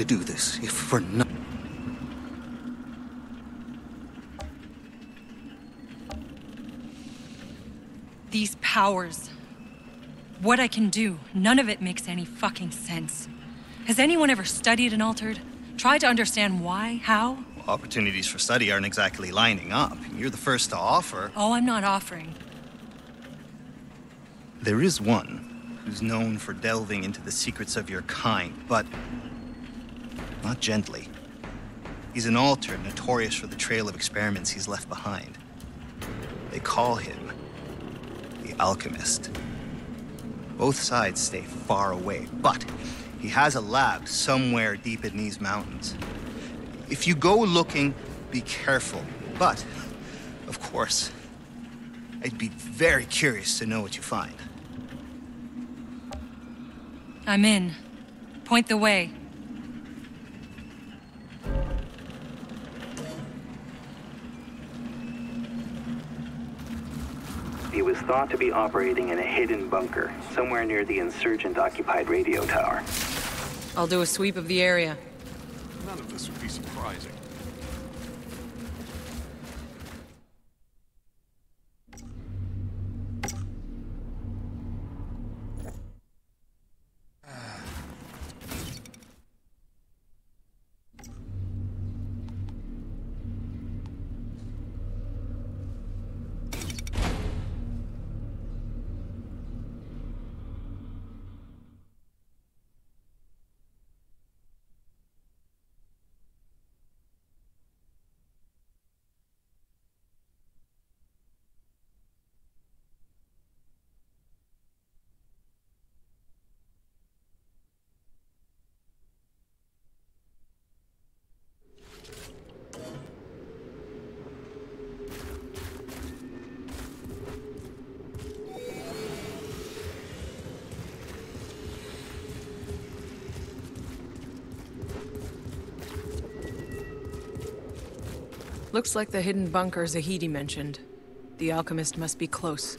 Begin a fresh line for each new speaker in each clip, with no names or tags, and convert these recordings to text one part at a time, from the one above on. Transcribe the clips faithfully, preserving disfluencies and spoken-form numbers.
to do this, if for no...
These powers. What I can do, none of it makes any fucking sense. Has anyone ever studied an altered? Tried to understand why? How?
Well, opportunities for study aren't exactly lining up. You're the first to offer.
Oh, I'm not offering.
There is one who's known for delving into the secrets of your kind, but not gently. He's an altered, notorious for the trail of experiments he's left behind. They call him the alchemist. Both sides stay far away, but he has a lab somewhere deep in these mountains. If you go looking, be careful. But, of course, I'd be very curious to know what you find.
I'm in. Point the way.
He was thought to be operating in a hidden bunker, somewhere near the insurgent-occupied radio tower.
I'll do a sweep of the area.
None of this would be surprising.
Looks like the hidden bunker Zahidi mentioned. The alchemist must be close.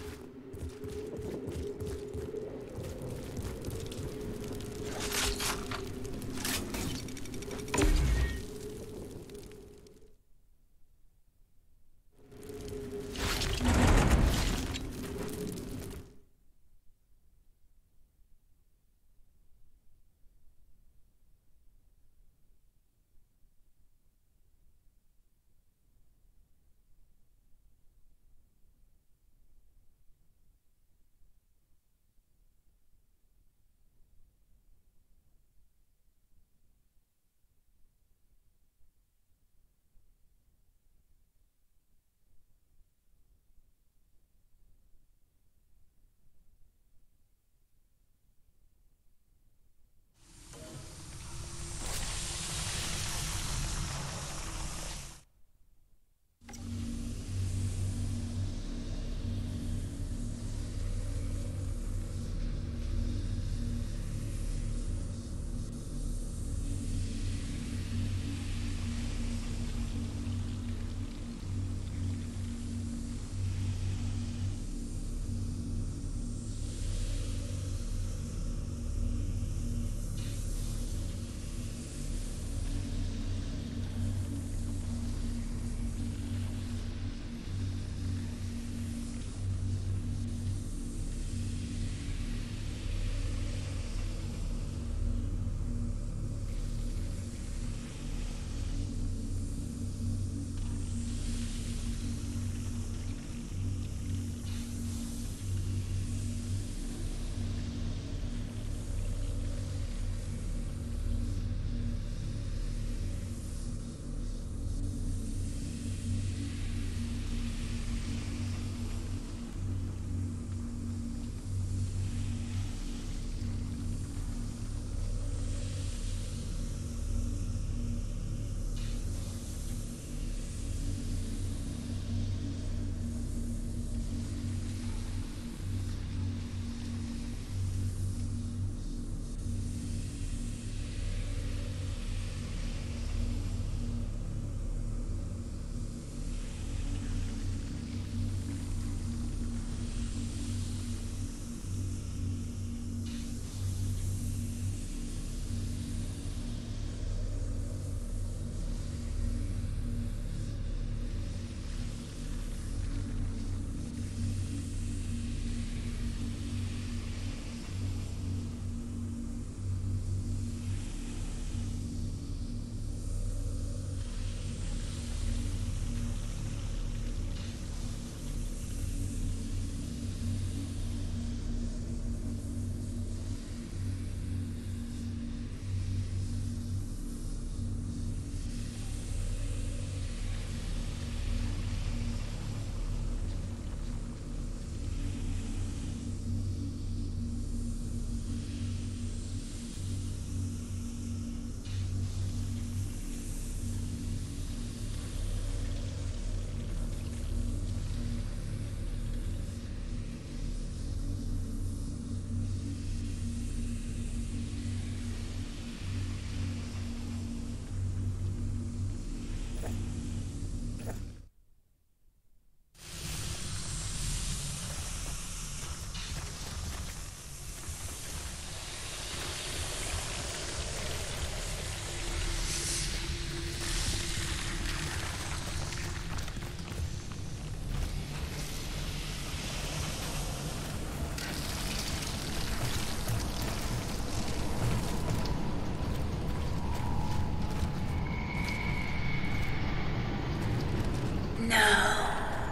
No.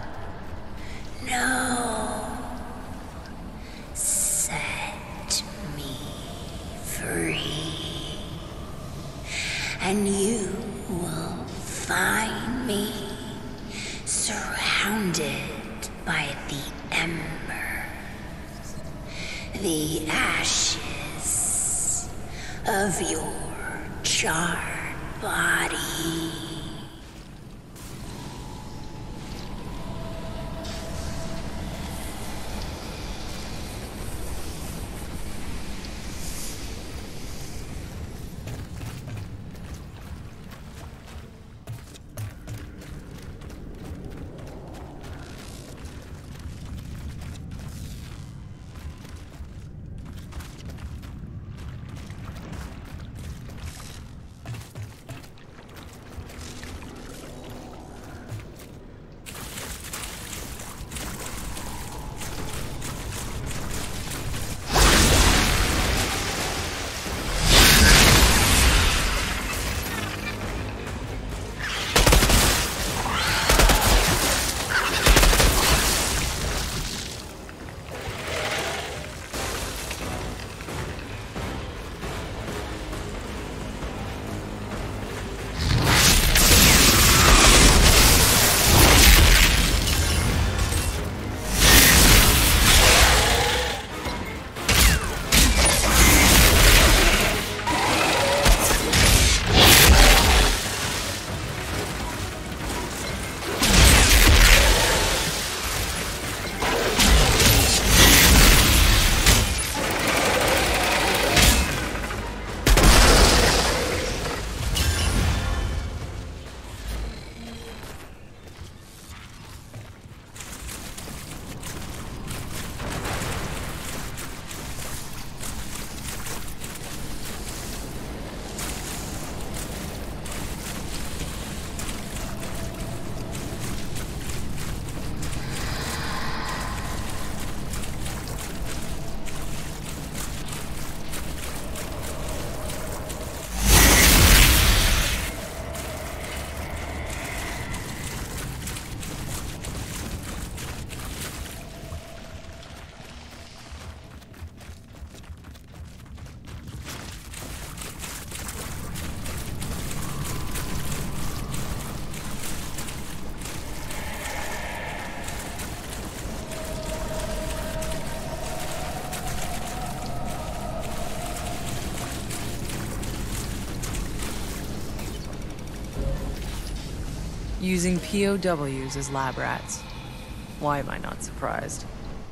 No. Set me free. And you will find me surrounded by the embers, the ashes of your charred body.
Using P O Ws as lab rats. Why am I not surprised?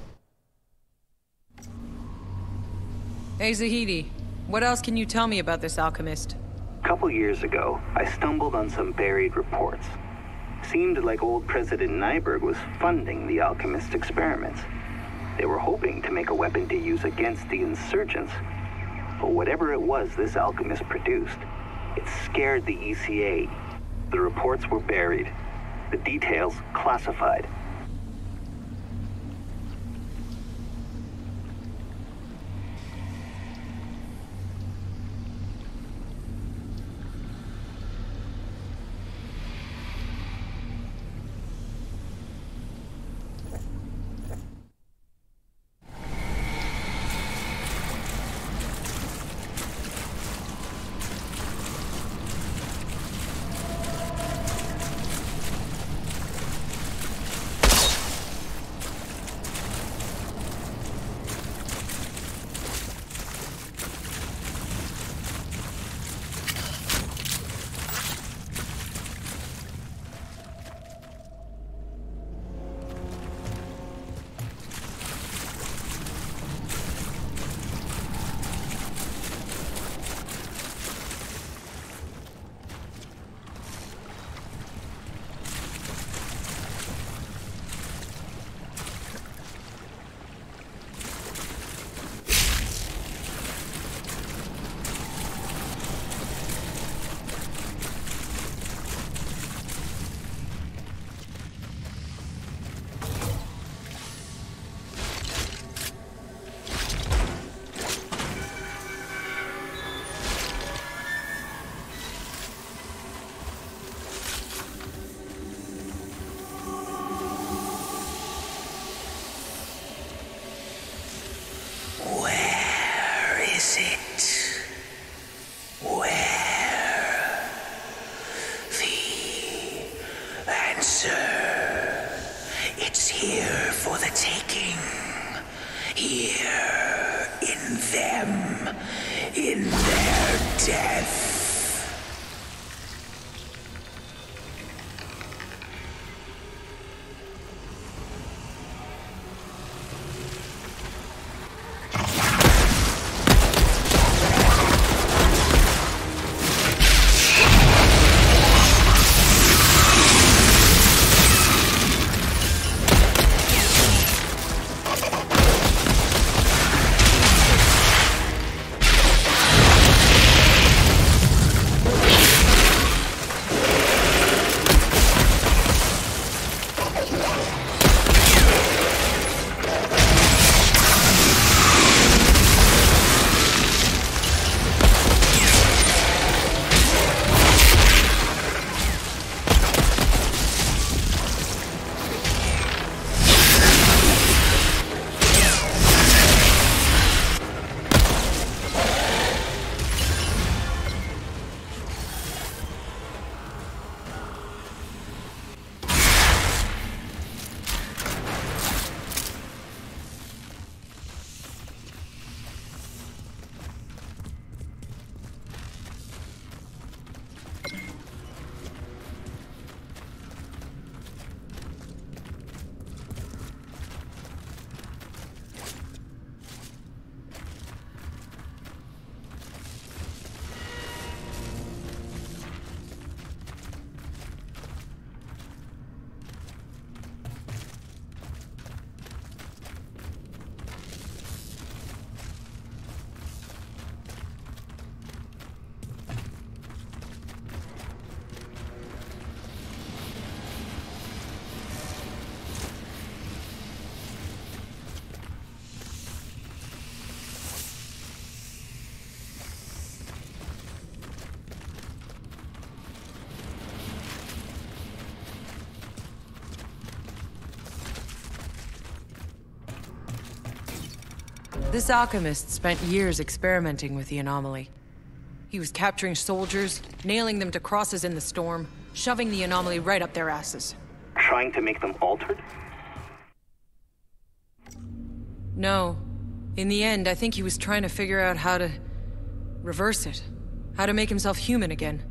Hey Zahidi, what else can you tell me about this alchemist?
A couple years ago, I stumbled on some buried reports. Seemed like old President Nyberg was funding the alchemist experiments. They were hoping to make a weapon to use against the insurgents. But whatever it was this alchemist produced, it scared the E C A. The reports were buried, the details classified.
answer. It's here for the taking. Here, in them, in their death.
This alchemist spent years experimenting with the anomaly. He was capturing soldiers, nailing them to crosses in the storm, shoving the anomaly right up their asses.
Trying to make them altered?
No. In the end, I think he was trying to figure out how to reverse it. How to make himself human again.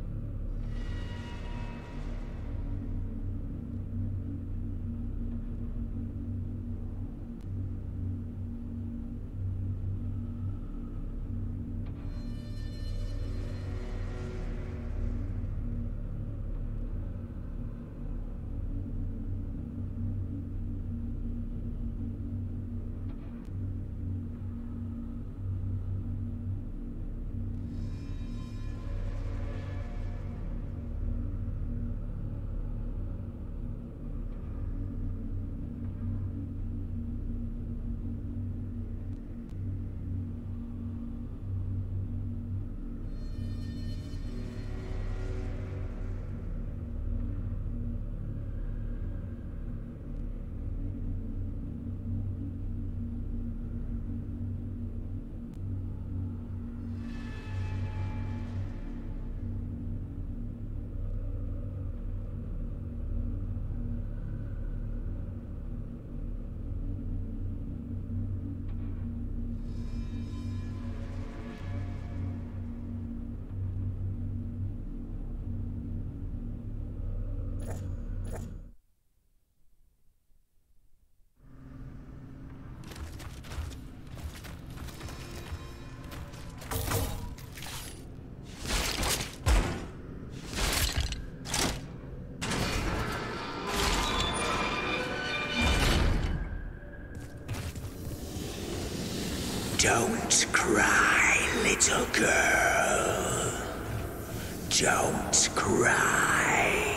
Don't cry, little girl. Don't cry.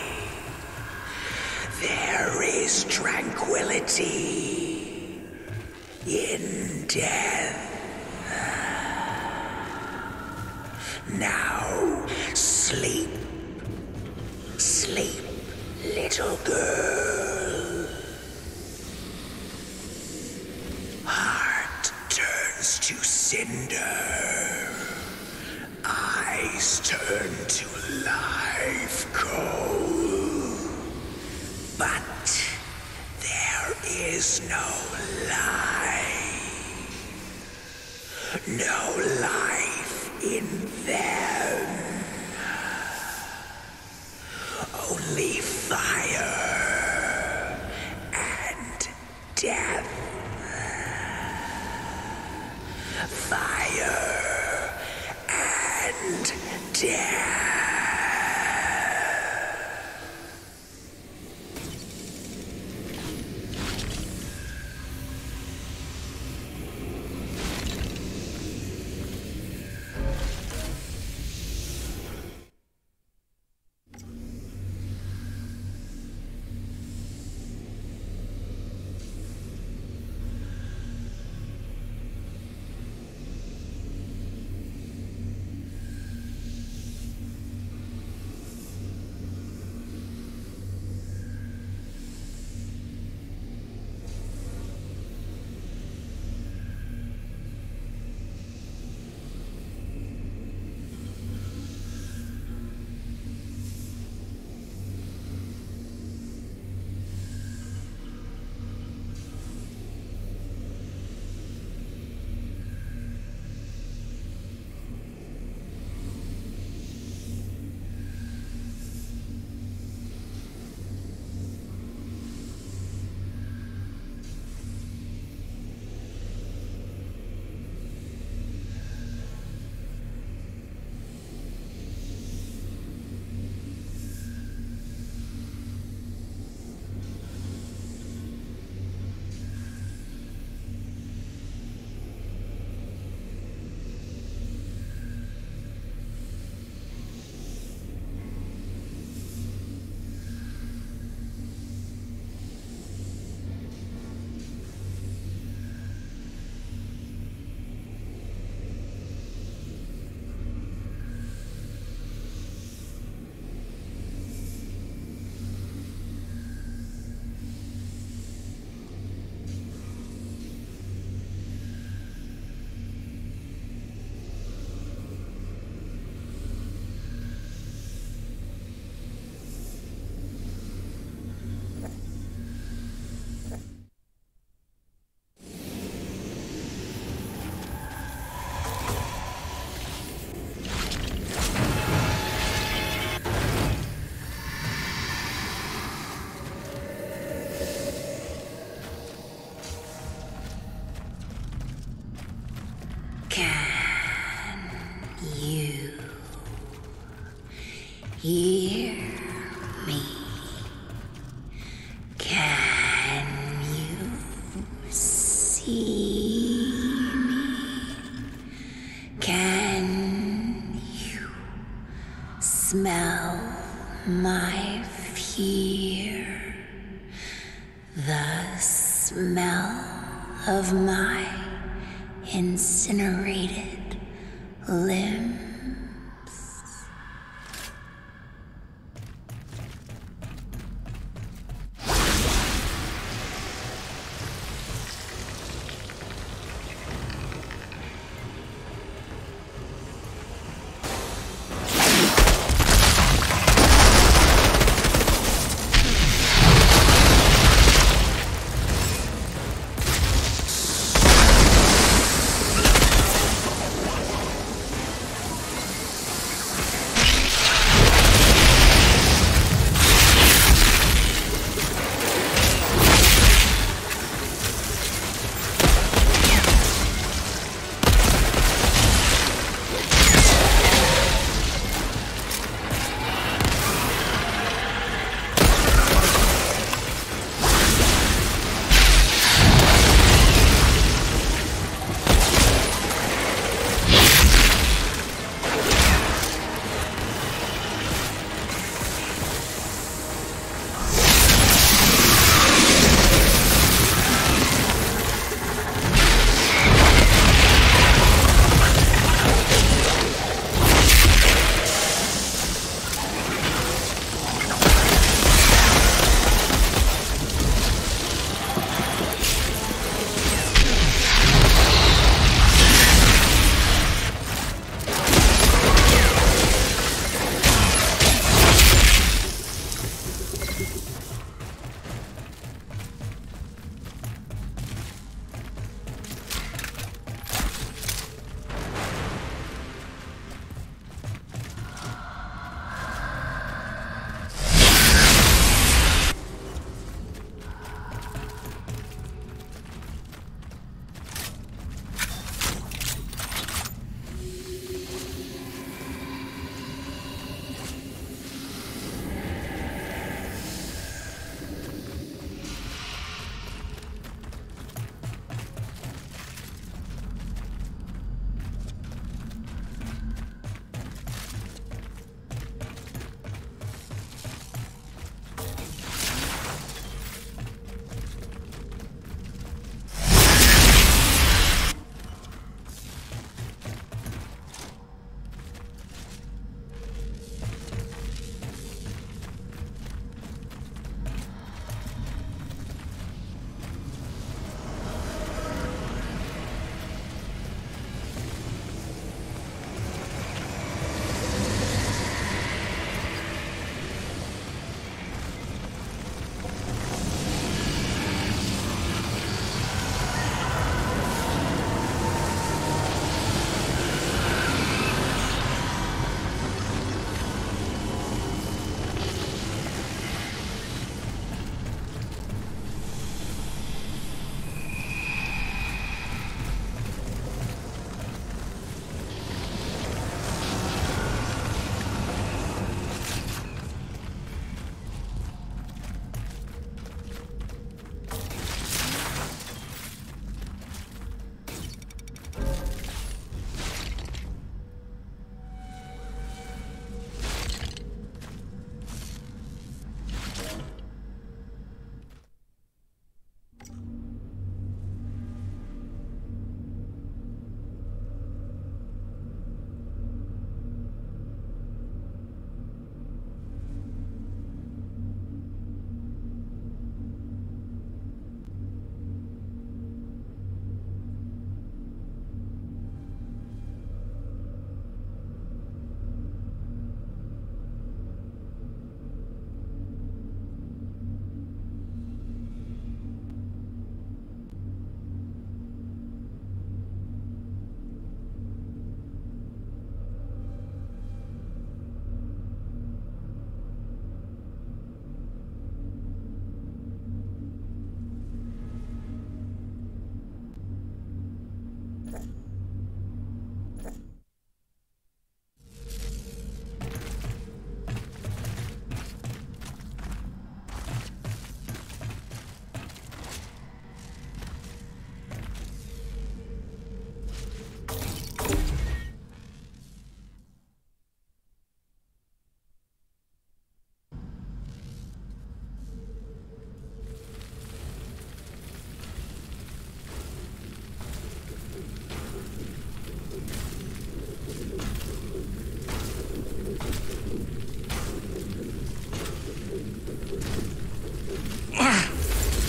There is tranquility in death. Now, sleep. Sleep, little girl. Heart turns to cinder. Eyes turn to live coal. is no life. No life in them. Only fire and death. Fire and death. Hear me. Can you see me? Can you smell my fear? The smell of my incinerated limbs.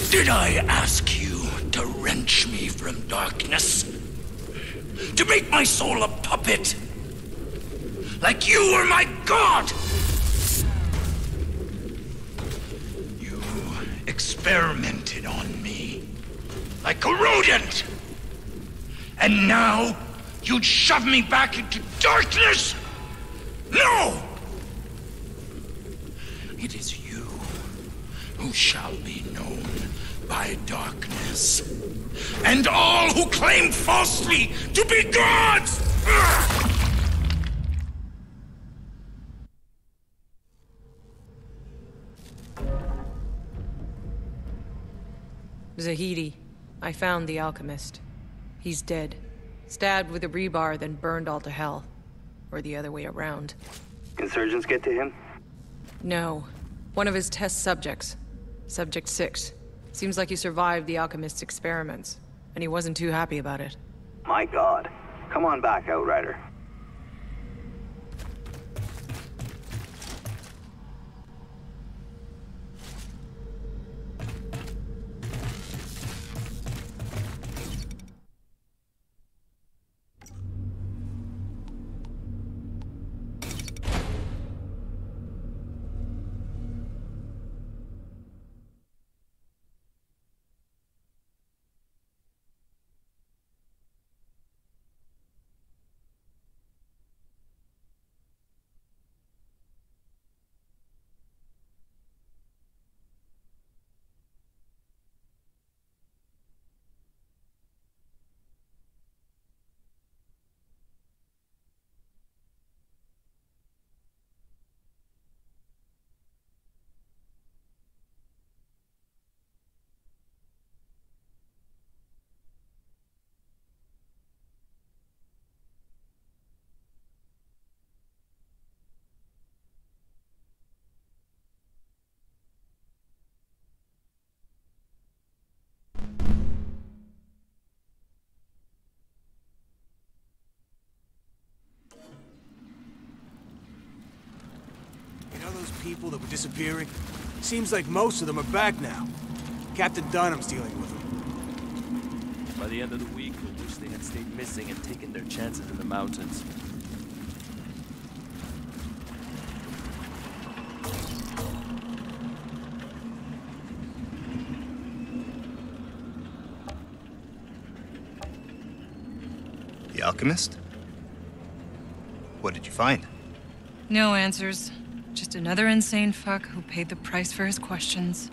Did I ask you to wrench me from darkness? To make my soul a puppet? Like you were my god! You experimented on me. Like a rodent! And now, you'd shove me back into darkness? No! It is you who shall be known by darkness. And all who claim falsely to be gods!
Zahidi, I found the alchemist. He's dead. Stabbed with a rebar, then burned all to hell. Or the other way around.
Insurgents get to him?
No. One of his test subjects. Subject six. Seems like he survived the alchemist's experiments. And he wasn't too happy about it.
My god. Come on back, Outrider.
People that were disappearing. Seems like most of them are back now. Captain Dunham's dealing with them.
By the end of the week, we'll wish they had stayed missing and taken their chances in the mountains.
The alchemist? What did you find?
No answers. Just another insane fuck who paid the price for his questions.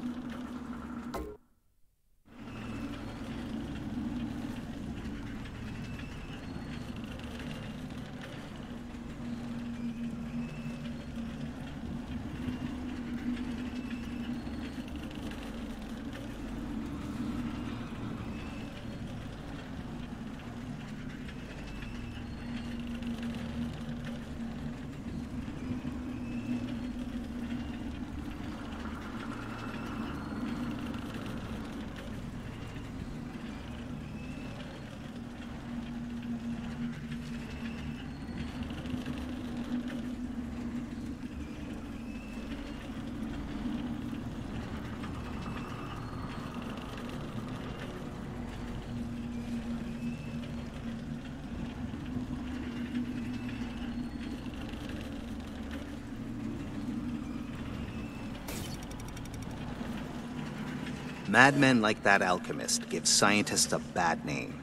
Madmen like that alchemist give scientists a bad name.